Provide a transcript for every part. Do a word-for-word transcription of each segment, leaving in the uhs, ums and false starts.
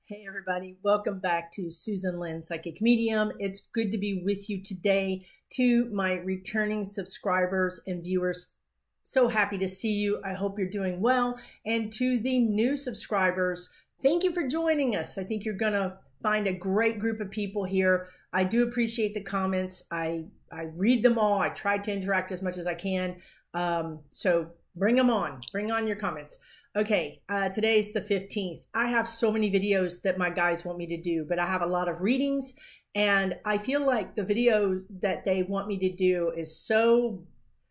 Hey everybody, welcome back to Susan Lynn, Psychic Medium. It's good to be with you today. To my returning subscribers and viewers, so happy to see you. I hope you're doing well. And to the new subscribers, thank you for joining us. I think you're gonna find a great group of people here. I do appreciate the comments. I, I read them all. I try to interact as much as I can. Um, so bring them on, bring on your comments. Okay, uh, today's the fifteenth. I have so many videos that my guys want me to do, but I have a lot of readings, and I feel like the video that they want me to do is so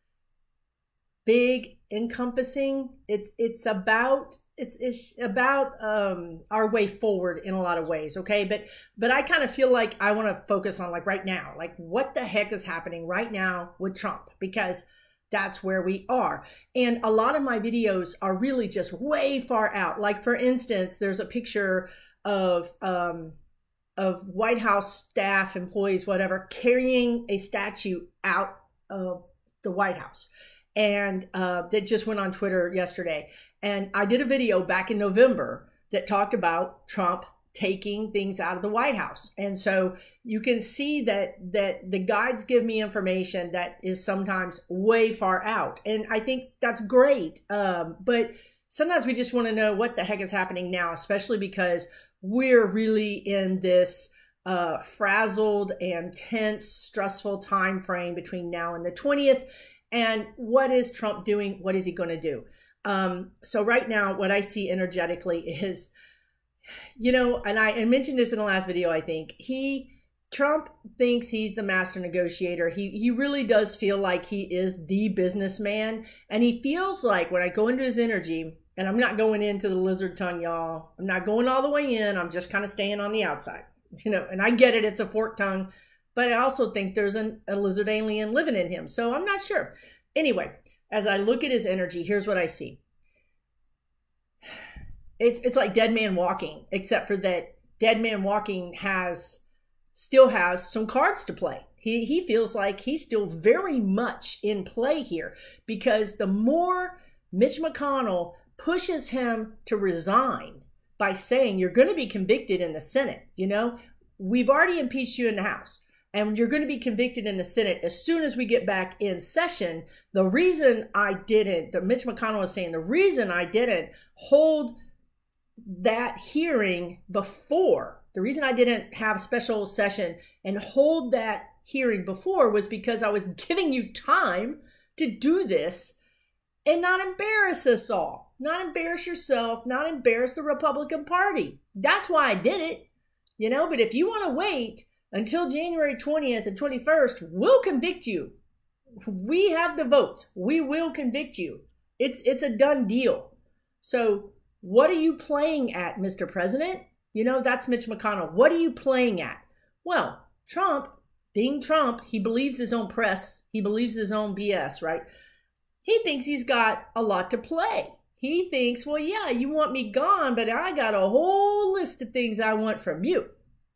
big, encompassing. It's it's about it's it's about um, our way forward in a lot of ways. Okay, but but I kind of feel like I want to focus on like right now, like what the heck is happening right now with Trump, because that's where we are. And a lot of my videos are really just way far out. Like for instance, there's a picture of, um, of White House staff, employees, whatever, carrying a statue out of the White House. And uh, that just went on Twitter yesterday. And I did a video back in November that talked about Trump taking things out of the White House. And so you can see that that the guides give me information that is sometimes way far out. And I think that's great. Um, but sometimes we just want to know what the heck is happening now, especially because we're really in this uh, frazzled and tense, stressful time frame between now and the twentieth. And what is Trump doing? What is he going to do? Um, so right now, what I see energetically is, you know, and I, I mentioned this in the last video, I think, he, Trump thinks he's the master negotiator. He, he really does feel like he is the businessman. And he feels like when I go into his energy, and I'm not going into the lizard tongue, y'all. I'm not going all the way in. I'm just kind of staying on the outside, you know, and I get it. It's a forked tongue, but I also think there's an, a lizard alien living in him. So I'm not sure. Anyway, as I look at his energy, here's what I see. It's it's like Dead Man Walking, except for that Dead Man Walking has still has some cards to play. He he feels like he's still very much in play here, because the more Mitch McConnell pushes him to resign by saying you're going to be convicted in the Senate, you know, we've already impeached you in the House, and you're going to be convicted in the Senate as soon as we get back in session. The reason I didn't, the Mitch McConnell is saying, the reason I didn't hold that hearing before, the reason I didn't have special session and hold that hearing before was because I was giving you time to do this and not embarrass us all, not embarrass yourself, not embarrass the Republican Party. That's why I did it, you know, but if you want to wait until January twentieth and twenty-first, we'll convict you. We have the votes. We will convict you. It's, it's a done deal. So what are you playing at, Mister President? You know, that's Mitch McConnell. What are you playing at? Well, Trump, being Trump, he believes his own press. He believes his own B S, right? He thinks he's got a lot to play. He thinks, well, yeah, you want me gone, but I got a whole list of things I want from you.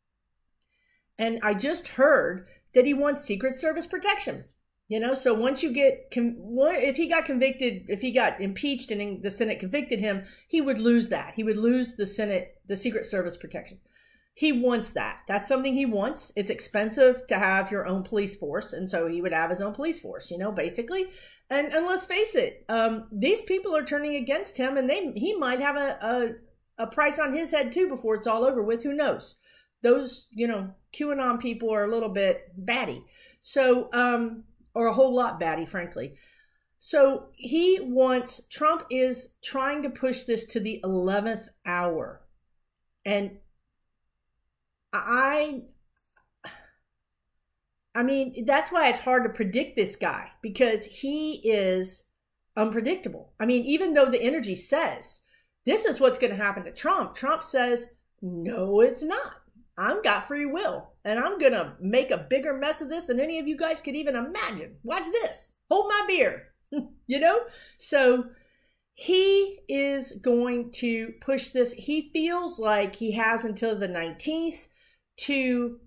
And I just heard that he wants Secret Service protection. You know, so once you get, if he got convicted, if he got impeached and the Senate convicted him, he would lose that. He would lose the Senate, the Secret Service protection. He wants that. That's something he wants. It's expensive to have your own police force. And so he would have his own police force, you know, basically. And, and let's face it, um, these people are turning against him, and they he might have a, a, a price on his head too before it's all over with. Who knows? Those, you know, QAnon people are a little bit batty. So, um, or a whole lot batty, frankly. So he wants, Trump is trying to push this to the eleventh hour. And I, I mean, that's why it's hard to predict this guy, because he is unpredictable. I mean, even though the energy says, this is what's going to happen to Trump, Trump says, no, it's not. I've got free will, and I'm going to make a bigger mess of this than any of you guys could even imagine. Watch this. Hold my beer. You know? So he is going to push this. He feels like he has until the nineteenth to,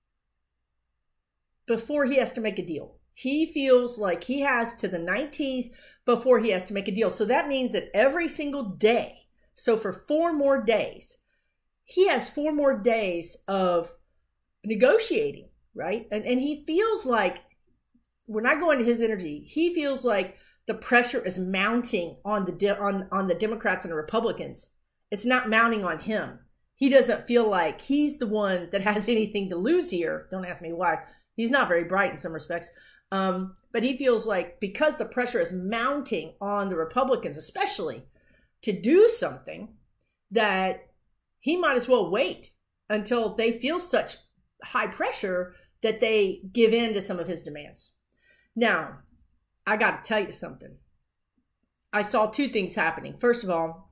before he has to make a deal. He feels like he has to the nineteenth before he has to make a deal. So that means that every single day, so for four more days, he has four more days of negotiating, right? And, and he feels like, when I go into his energy, he feels like the pressure is mounting on the on, on the Democrats and the Republicans. It's not mounting on him. He doesn't feel like he's the one that has anything to lose here. Don't ask me why. He's not very bright in some respects. Um, but he feels like because the pressure is mounting on the Republicans, especially to do something, that he might as well wait until they feel such high pressure that they give in to some of his demands. Now, I got to tell you something. I saw two things happening. First of all,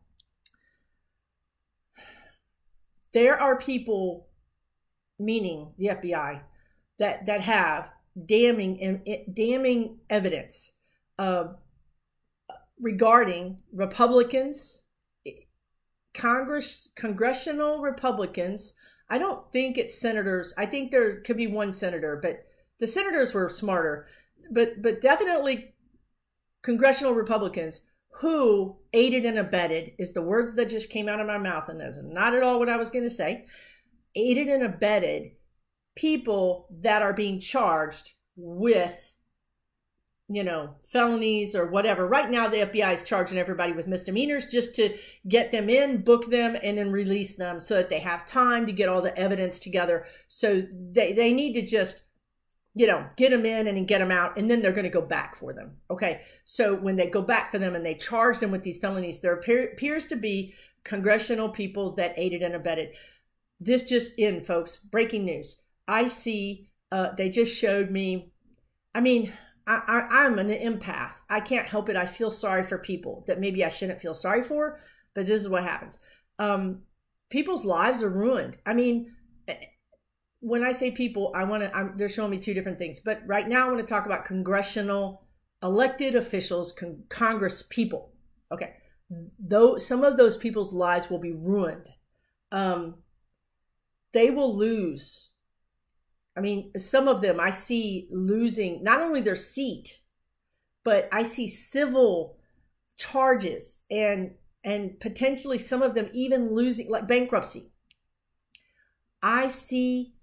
there are people, meaning the F B I, that, that have damning, damning evidence uh, regarding Republicans, Congress, congressional Republicans. I don't think it's senators. I think there could be one senator, but the senators were smarter. But but definitely congressional Republicans who aided and abetted, is the words that just came out of my mouth, and that's not at all what I was going to say, aided and abetted people that are being charged with, you know, felonies or whatever. Right now, the F B I is charging everybody with misdemeanors just to get them in, book them, and then release them so that they have time to get all the evidence together. So they, they need to just, you know, get them in and get them out, and then they're going to go back for them. Okay. So when they go back for them and they charge them with these felonies, there appear, appears to be congressional people that aided and abetted. This just in, folks, breaking news. I see, uh, they just showed me, I mean, I, I, I'm an empath. I can't help it. I feel sorry for people that maybe I shouldn't feel sorry for, but this is what happens. Um, people's lives are ruined. I mean, when I say people, I want to, they're showing me two different things. But right now I want to talk about congressional elected officials, con- Congress people. Okay. Though some of those people's lives will be ruined. Um, they will lose. I mean, some of them I see losing not only their seat, but I see civil charges and, and potentially some of them even losing, like bankruptcy. I see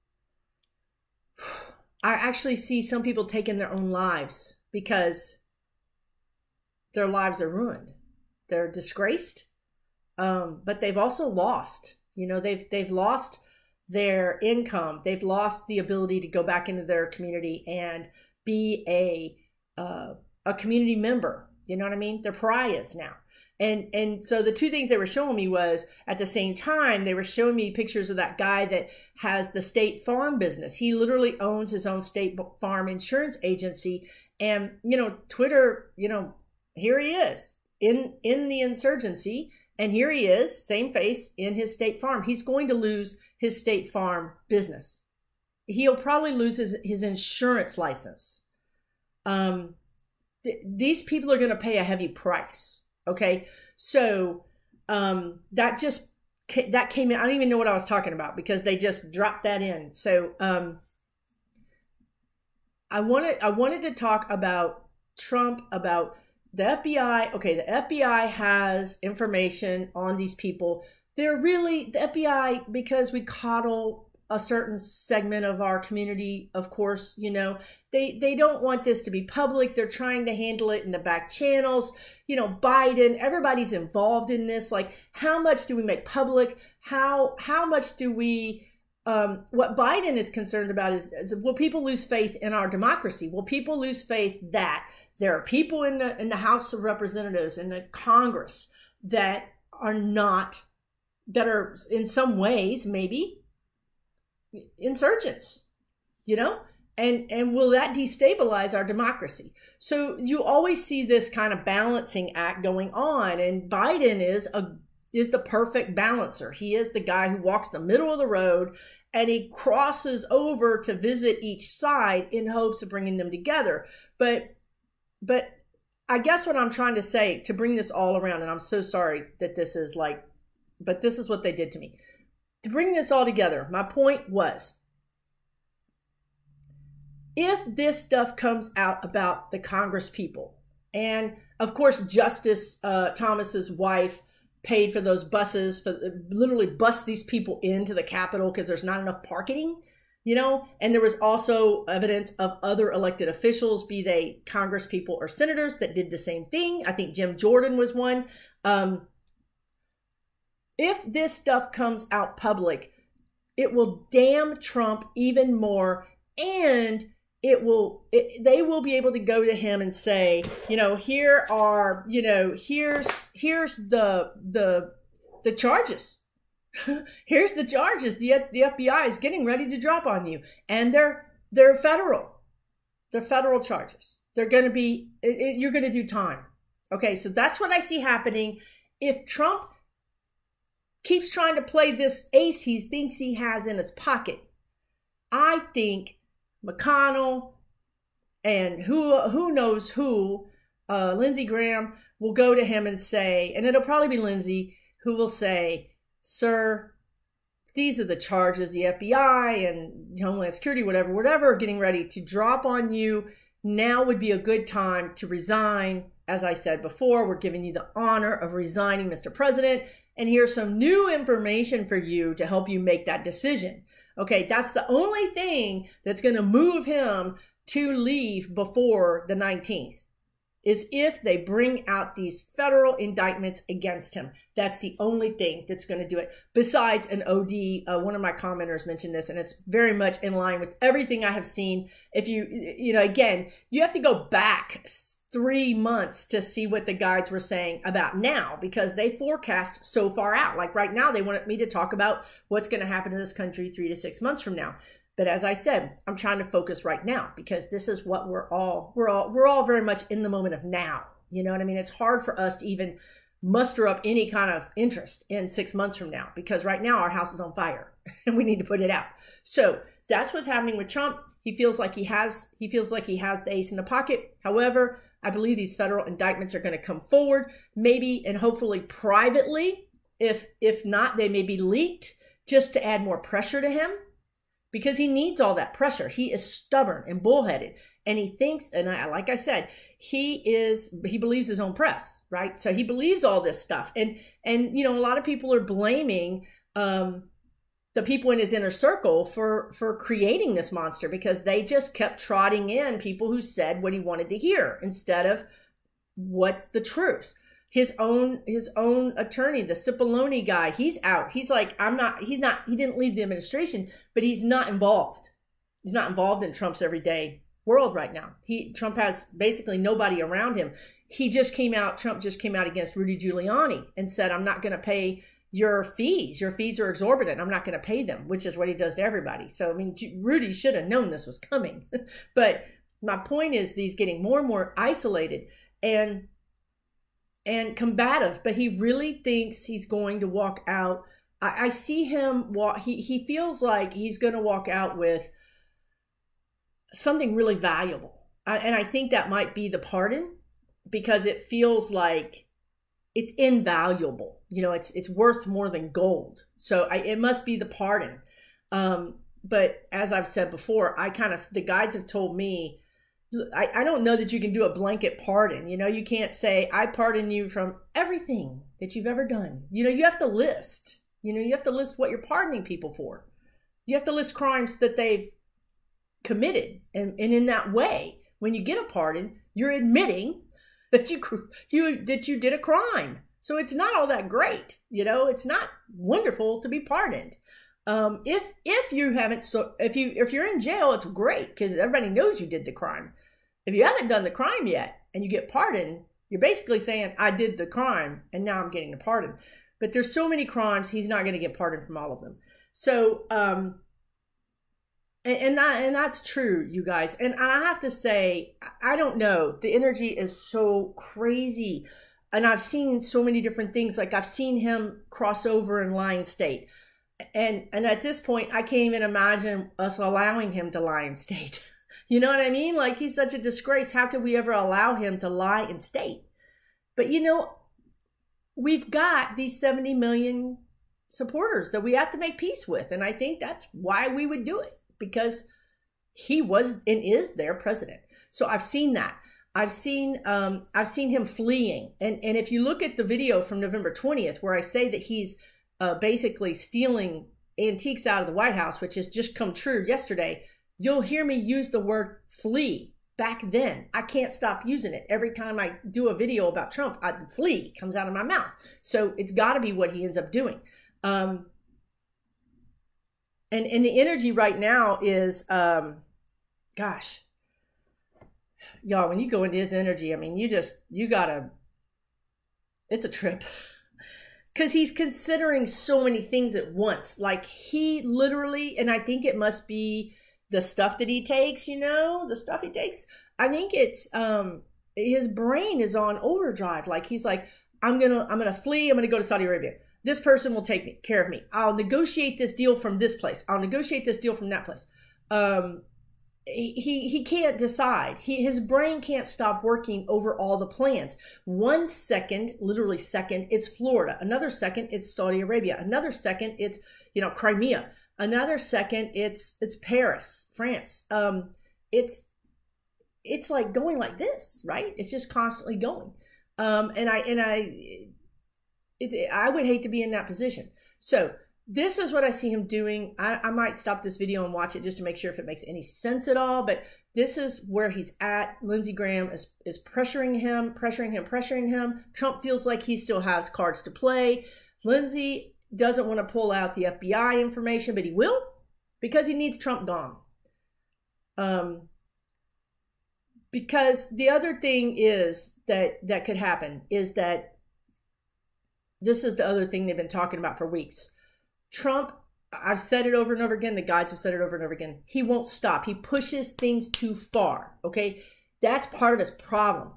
I actually see some people taking their own lives because their lives are ruined. They're disgraced, um, but they've also lost. You know, they've they've lost their income. They've lost the ability to go back into their community and be a uh, a community member. You know what I mean? They're pariahs now. And and so the two things they were showing me was, at the same time, they were showing me pictures of that guy that has the State Farm business. He literally owns his own State Farm insurance agency. And, you know, Twitter, you know, here he is in, in the insurgency. And here he is, same face, in his State Farm. He's going to lose his State Farm business. He'll probably lose his, his insurance license. Um, th- these people are going to pay a heavy price. Okay, so um, that just that came in. I don't even know what I was talking about because they just dropped that in. So um, I wanted I wanted to talk about Trump, about the F B I. Okay, the F B I has information on these people. They're really the F B I because we coddle a certain segment of our community, of course. You know, they they don't want this to be public. They're trying to handle it in the back channels. You know, Biden, everybody's involved in this. Like, how much do we make public? How how much do we um what Biden is concerned about is, is will people lose faith in our democracy? Will people lose faith that there are people in the in the House of Representatives, in the Congress, that are not, that are in some ways maybe insurgents, you know, and and will that destabilize our democracy? So you always see this kind of balancing act going on, and Biden is a is the perfect balancer. He is the guy who walks the middle of the road, and he crosses over to visit each side in hopes of bringing them together. But but I guess what I'm trying to say, to bring this all around, and I'm so sorry that this is like, but this is what they did to me. To bring this all together, my point was, if this stuff comes out about the Congress people, and of course Justice uh, Thomas's wife paid for those buses, for literally bust these people into the Capitol because there's not enough parking, you know? And there was also evidence of other elected officials, be they Congress people or senators, that did the same thing. I think Jim Jordan was one. Um, if this stuff comes out public, it will damn Trump even more, and it will, it, they will be able to go to him and say, you know, here are, you know, here's, here's the, the, the charges. Here's the charges the, the F B I is getting ready to drop on you. And they're, they're federal. They're federal charges. They're going to be, it, it, you're going to do time. Okay. So that's what I see happening. If Trump keeps trying to play this ace he thinks he has in his pocket, I think McConnell and who who knows who, uh, Lindsey Graham, will go to him and say, and it'll probably be Lindsey, who will say, sir, these are the charges the F B I and Homeland Security, whatever, whatever, are getting ready to drop on you. Now would be a good time to resign. As I said before, we're giving you the honor of resigning, Mister President, and here's some new information for you to help you make that decision. Okay, that's the only thing that's going to move him to leave before the nineteenth, is if they bring out these federal indictments against him. That's the only thing that's going to do it. Besides an O D, uh, one of my commenters mentioned this, and it's very much in line with everything I have seen. If you, you know, again, you have to go back three months to see what the guides were saying about now, because they forecast so far out. Like right now, they wanted me to talk about what's going to happen to this country three to six months from now. But as I said, I'm trying to focus right now, because this is what we're all, we're all, we're all very much in the moment of now. You know what I mean? It's hard for us to even muster up any kind of interest in six months from now, because right now our house is on fire and we need to put it out. So that's what's happening with Trump. He feels like he has, he feels like he has the ace in the pocket. However, I believe these federal indictments are going to come forward, maybe and hopefully privately. If, if not, they may be leaked just to add more pressure to him, because he needs all that pressure. He is stubborn and bullheaded, and he thinks, and I, like I said, he is, he believes his own press, right? So he believes all this stuff. And, and, you know, a lot of people are blaming, um, the people in his inner circle for, for creating this monster, because they just kept trotting in people who said what he wanted to hear instead of what's the truth. His own, his own attorney, the Cipollone guy, he's out. He's like, I'm not, he's not, he didn't leave the administration, but he's not involved. He's not involved in Trump's everyday world right now. He, Trump has basically nobody around him. He just came out, Trump just came out against Rudy Giuliani and said, I'm not going to pay your fees. Your fees are exorbitant. I'm not going to pay them, which is what he does to everybody. So, I mean, Rudy should have known this was coming. But my point is, he's getting more and more isolated and and combative, but he really thinks he's going to walk out. I, I see him walk, he, he feels like he's going to walk out with something really valuable. I, and I think that might be the pardon, because it feels like it's invaluable. You know, it's it's worth more than gold. So I, it must be the pardon. Um, but as I've said before, I kind of, the guides have told me, I, I don't know that you can do a blanket pardon. You know, you can't say, I pardon you from everything that you've ever done. You know, you have to list, you know, you have to list what you're pardoning people for. You have to list crimes that they've committed. And, and in that way, when you get a pardon, you're admitting that you, you, that you did a crime. So it's not all that great. You know, it's not wonderful to be pardoned. Um, if, if you haven't, so if you, if you're in jail, it's great because everybody knows you did the crime. If you haven't done the crime yet and you get pardoned, you're basically saying, I did the crime and now I'm getting a pardon. But there's so many crimes, he's not going to get pardoned from all of them. So, um, and, and, that, and that's true, you guys. And I have to say, I don't know, the energy is so crazy. And I've seen so many different things. Like I've seen him cross over in Lion State. And, and at this point, I can't even imagine us allowing him to lie in state. You know what I mean? Like, he's such a disgrace. How could we ever allow him to lie in state? But, you know, we've got these seventy million supporters that we have to make peace with. And I think that's why we would do it, because he was and is their president. So I've seen that. I've seen um, I've seen him fleeing, and and if you look at the video from November twentieth, where I say that he's uh, basically stealing antiques out of the White House, which has just come true yesterday, you'll hear me use the word flee. Back then, I can't stop using it. Every time I do a video about Trump, I flee comes out of my mouth. So it's got to be what he ends up doing. Um, and and the energy right now is, um, gosh. Y'all, when you go into his energy, I mean, you just, you gotta, it's a trip. Because he's considering so many things at once. Like he literally, and I think it must be the stuff that he takes, you know, the stuff he takes. I think it's, um, his brain is on overdrive. Like he's like, I'm gonna, I'm gonna flee. I'm gonna go to Saudi Arabia. This person will take me, care of me. I'll negotiate this deal from this place. I'll negotiate this deal from that place. Um, He he can't decide. He his brain can't stop working over all the plans. One second, literally second, it's Florida. Another second, it's Saudi Arabia. Another second, it's you know Crimea. Another second, it's it's Paris, France. Um, it's it's like going like this, right? It's just constantly going. Um, and I and I, it, I would hate to be in that position. So. This is what I see him doing. I, I might stop this video and watch it just to make sure if it makes any sense at all. But this is where he's at. Lindsey Graham is, is pressuring him, pressuring him, pressuring him. Trump feels like he still has cards to play. Lindsey doesn't want to pull out the F B I information, but he will because he needs Trump gone. Um, because the other thing is that that could happen is that this is the other thing they've been talking about for weeks. Trump, I've said it over and over again. The guys have said it over and over again. He won't stop. He pushes things too far. Okay. That's part of his problem.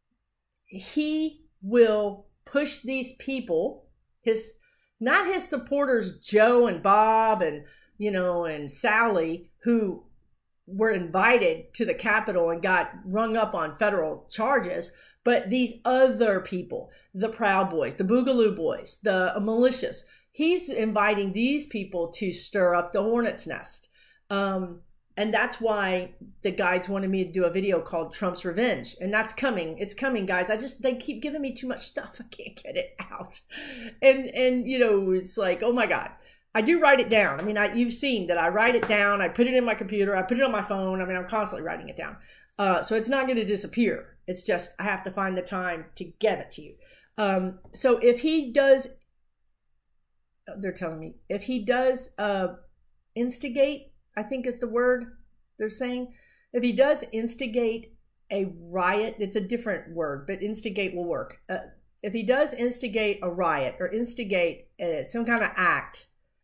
He will push these people, his, not his supporters, Joe and Bob and, you know, and Sally, who were invited to the Capitol and got rung up on federal charges, but these other people, the Proud Boys, the Boogaloo Boys, the malicious. He's inviting these people to stir up the hornet's nest. Um, and that's why the guys wanted me to do a video called Trump's Revenge. And that's coming. It's coming, guys. I just, they keep giving me too much stuff. I can't get it out. And, and you know, it's like, oh my God. I do write it down. I mean, I, you've seen that I write it down. I put it in my computer. I put it on my phone. I mean, I'm constantly writing it down. Uh, so it's not going to disappear. It's just I have to find the time to get it to you. Um, so if he does... They're telling me if he does uh, instigate, I think is the word they're saying. If he does instigate a riot, it's a different word, but instigate will work. Uh, if he does instigate a riot or instigate uh, some kind of act,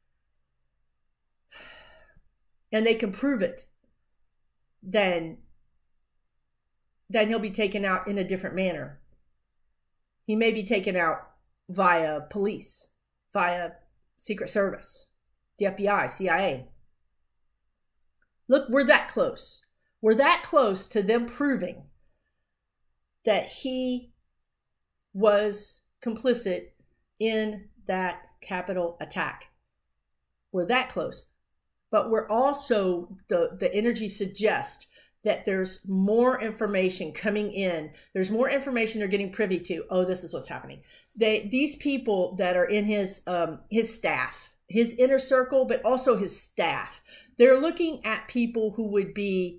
and they can prove it, then, then he'll be taken out in a different manner. He may be taken out via police, via Secret Service, the F B I, C I A. Look, we're that close. We're that close to them proving that he was complicit in that Capitol attack. We're that close. But we're also, the, the energy suggests that there's more information coming in. There's more information they're getting privy to. Oh, this is what's happening. They, these people that are in his, um, his staff, his inner circle, but also his staff, they're looking at people who would be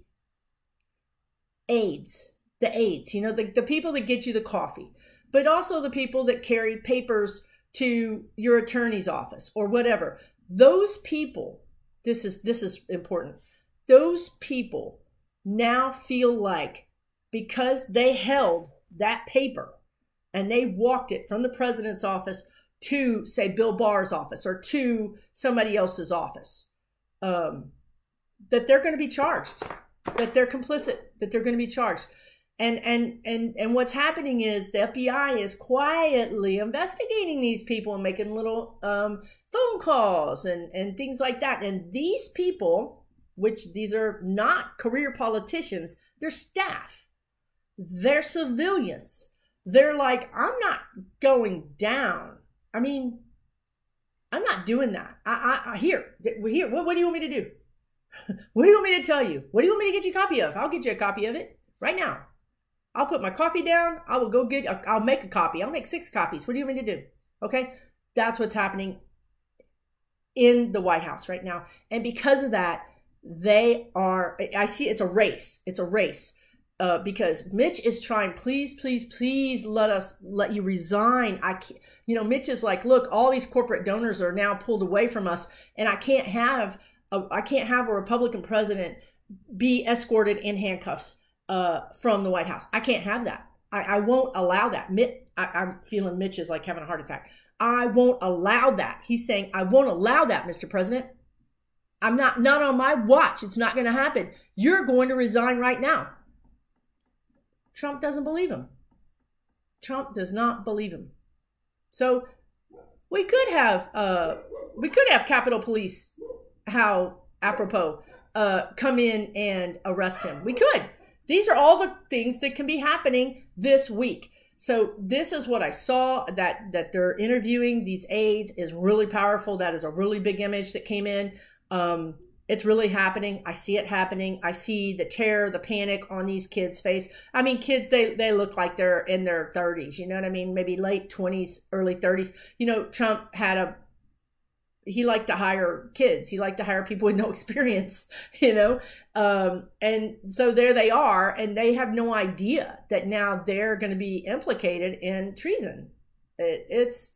aides, the aides, you know, the, the people that get you the coffee, but also the people that carry papers to your attorney's office or whatever. Those people, this is, this is important. Those people now feel like because they held that paper and they walked it from the president's office to, say, Bill Barr's office or to somebody else's office, um, that they're going to be charged, that they're complicit, that they're going to be charged. And, and, and, and what's happening is the F B I is quietly investigating these people and making little um, phone calls and, and things like that. And these people, which these are not career politicians, they're staff, they're civilians. They're like, I'm not going down. I mean, I'm not doing that. I, I, I here, here. What, what do you want me to do? What do you want me to tell you? What do you want me to get you a copy of? I'll get you a copy of it right now. I'll put my coffee down. I will go get, I'll make a copy. I'll make six copies. What do you want me to do? Okay. That's what's happening in the White House right now. And because of that, they are, I see it's a race. It's a race. Uh, because Mitch is trying, please, please, please let us, let you resign. I can't, you know, Mitch is like, look, all these corporate donors are now pulled away from us, and I can't have, a, I can't have a Republican president be escorted in handcuffs uh, from the White House. I can't have that. I, I won't allow that. Mitt, I, I'm feeling Mitch is like having a heart attack. I won't allow that. He's saying, I won't allow that, Mister President. I'm not, not on my watch. It's not going to happen. You're going to resign right now. Trump doesn't believe him. Trump does not believe him. So we could have uh, we could have Capitol Police, how apropos, uh, come in and arrest him. We could. These are all the things that can be happening this week. So this is what I saw, that that they're interviewing these aides is really powerful. That is a really big image that came in. Um, It's really happening. I see it happening. I see the terror, the panic on these kids' face. I mean, kids, they, they look like they're in their thirties, you know what I mean? Maybe late twenties, early thirties. You know, Trump had a, he liked to hire kids. He liked to hire people with no experience, you know? Um, and so there they are, and they have no idea that now they're going to be implicated in treason. It, it's,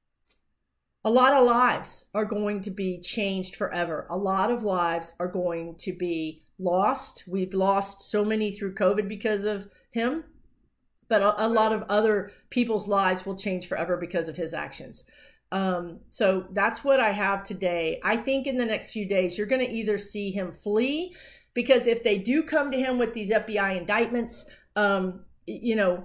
A lot of lives are going to be changed forever. A lot of lives are going to be lost. We've lost so many through COVID because of him, but a, a lot of other people's lives will change forever because of his actions. Um, so that's what I have today. I think in the next few days, you're going to either see him flee, because if they do come to him with these F B I indictments, um, you know,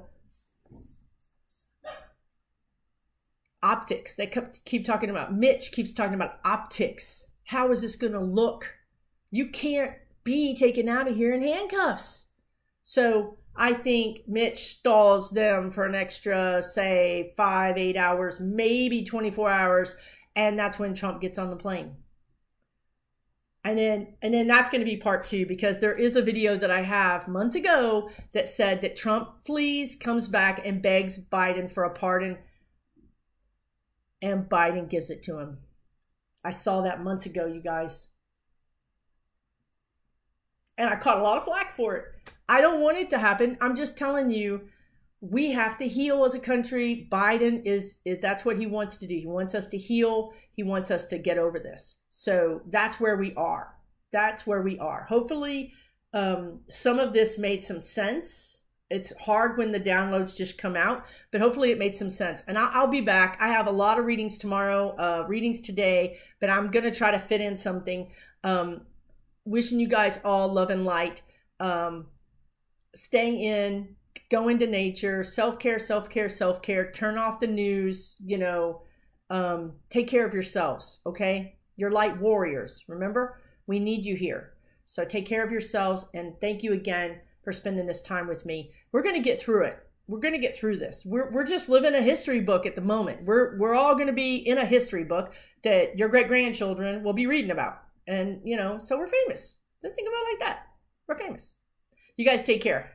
optics. They keep talking about, Mitch keeps talking about optics. How is this going to look? You can't be taken out of here in handcuffs. So I think Mitch stalls them for an extra, say, five, eight hours, maybe twenty-four hours. And that's when Trump gets on the plane. And then, and then that's going to be part two, because there is a video that I have months ago that said that Trump flees, comes back, and begs Biden for a pardon. And Biden gives it to him. I saw that months ago, you guys. And I caught a lot of flack for it. I don't want it to happen. I'm just telling you, we have to heal as a country. Biden is, is that's what he wants to do. He wants us to heal. He wants us to get over this. So that's where we are. That's where we are. Hopefully, um, some of this made some sense. It's hard when the downloads just come out, but hopefully it made some sense. And I'll, I'll be back. I have a lot of readings tomorrow, uh, readings today, but I'm going to try to fit in something. Um, wishing you guys all love and light. Um, staying in, go into nature, self-care, self-care, self-care, turn off the news, you know, um, take care of yourselves, okay? You're light warriors, remember? We need you here. So take care of yourselves, and thank you again for spending this time with me. We're going to get through it. We're going to get through this. We're, we're just living a history book at the moment. We're, we're all going to be in a history book that your great-grandchildren will be reading about. And, you know, so we're famous. Just think about it like that. We're famous. You guys take care.